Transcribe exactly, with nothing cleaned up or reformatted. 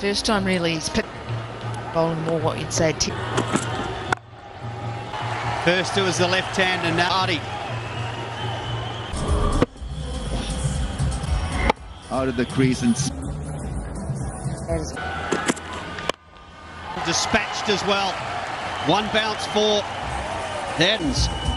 First time really he's picked bowling more what you'd say. First it was the left hand and now Hardy. Out of the crease and dispatched as well. One bounce for Dens.